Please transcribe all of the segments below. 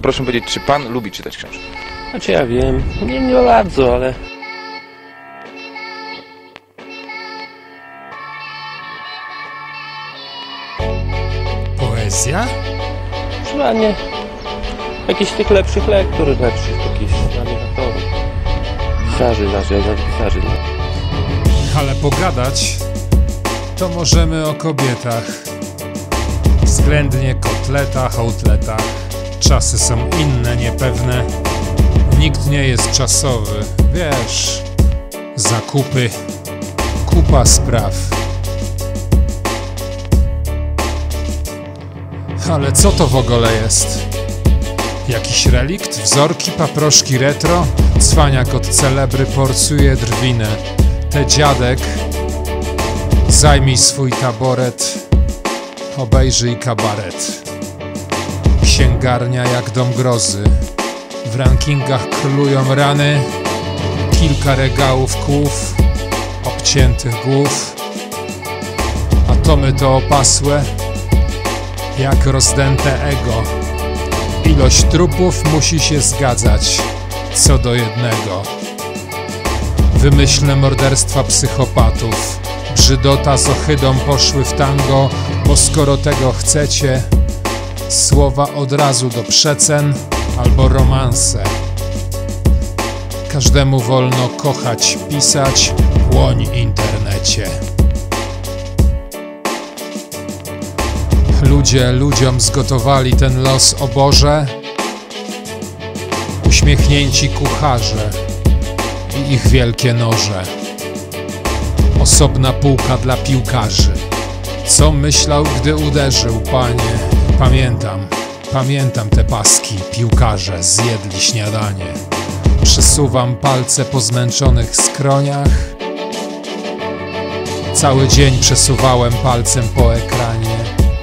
proszę powiedzieć, czy pan lubi czytać książki? Znaczy ja wiem, nie bardzo, ale... Poezja? Chyba nie. Jakichś tych lepszych lektur, lepszych jakichś znanych autorów. Pisarzy, pisarzy. Ale pogadać to możemy o kobietach. Względnie kotletach, outletach. Czasy są inne, niepewne. Nikt nie jest czasowy. Wiesz, zakupy, kupa spraw. Ale co to w ogóle jest? Jakiś relikt? Wzorki, paproszki retro? Cwaniak od celebry porcuje drwinę. Te dziadek, zajmij swój taboret, obejrzyj kabaret. Księgarnia jak dom grozy, w rankingach królują rany. Kilka regałów kłów, obciętych głów. Atomy to opasłe, jak rozdęte ego. Ilość trupów musi się zgadzać co do jednego. Wymyślne morderstwa psychopatów, brzydota z ohydą poszły w tango, bo skoro tego chcecie, słowa od razu do przecen albo romanse. Każdemu wolno kochać, pisać, płoń internecie. Ludzie ludziom zgotowali ten los, o Boże. Uśmiechnięci kucharze i ich wielkie noże. Osobna półka dla piłkarzy. Co myślał, gdy uderzył, panie? Pamiętam te paski. Piłkarze zjedli śniadanie. Przesuwam palce po zmęczonych skroniach. Cały dzień przesuwałem palcem po ekranie.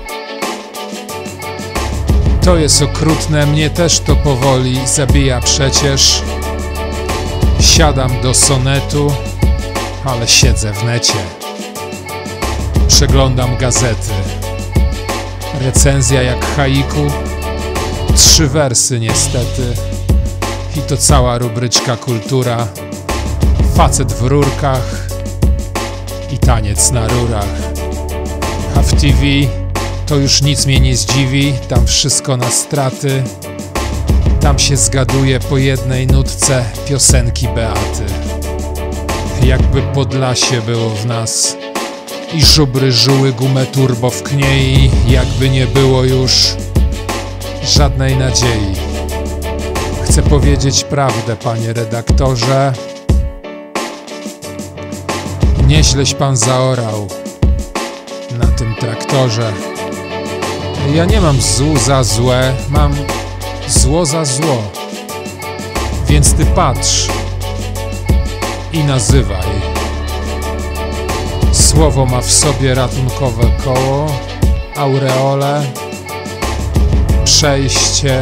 To jest okrutne, mnie też to powoli zabija przecież. Siadam do sonetu, ale siedzę w necie. Przeglądam gazety. Recenzja jak haiku. 3 wersy niestety. I to cała rubryczka kultura. Facet w rurkach i taniec na rurach. A w TV to już nic mnie nie zdziwi. Tam wszystko na straty. Tam się zgaduje po jednej nutce piosenki Beaty. Jakby Podlasie było w nas i żubry żuły gumę turbo w kniei. Jakby nie było już żadnej nadziei. Chcę powiedzieć prawdę, panie redaktorze. Nieźleś pan zaorał na tym traktorze. Ja nie mam złu za złe, mam zło za zło. Więc ty patrz i nazywaj. Słowo ma w sobie ratunkowe koło, aureole, przejście.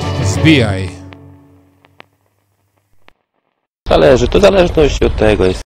Wbijaj. To zależność od tego jest.